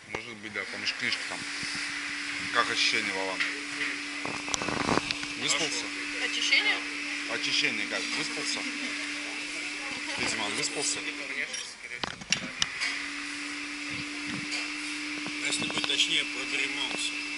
Может быть, да, помнишь книжка там. Как ощущение, Вован? Выспался? Очищение? Очищение как? Выспался? Ты, Диман, выспался? Если быть точнее, продремался.